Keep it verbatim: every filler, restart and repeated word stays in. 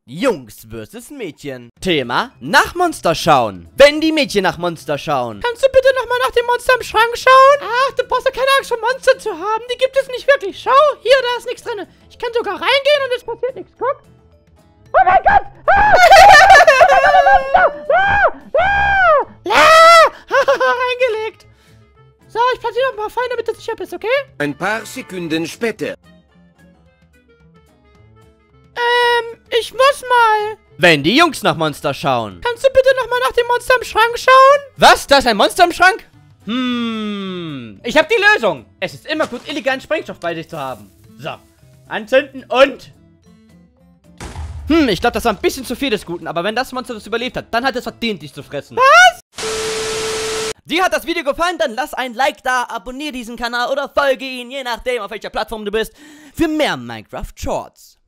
Jungs versus Mädchen. Thema: nach Monster schauen. Wenn die Mädchen nach Monster schauen. Kannst du bitte nochmal nach dem Monster im Schrank schauen? Ach, du brauchst ja keine Angst vor Monstern zu haben. Die gibt es nicht wirklich. Schau, hier, da ist nichts drin. Ich kann sogar reingehen und es passiert nichts. Guck. Oh mein Gott! Ah! ah! ah! Reingelegt. So, ich platziere noch ein paar Fallen, damit du sicher bist, okay? Ein paar Sekunden später. Ähm, ich muss mal. Wenn die Jungs nach Monster schauen. Kannst du bitte nochmal nach dem Monster im Schrank schauen? Was? Da ist ein Monster im Schrank? Hm. Ich habe die Lösung. Es ist immer gut, illegalen Sprengstoff bei sich zu haben. So. Anzünden und... Hm, ich glaube, das war ein bisschen zu viel des Guten. Aber wenn das Monster das überlebt hat, dann hat es verdient, dich zu fressen. Was? Dir hat das Video gefallen? Dann lass ein Like da, abonniere diesen Kanal oder folge ihn, je nachdem, auf welcher Plattform du bist, für mehr Minecraft Shorts.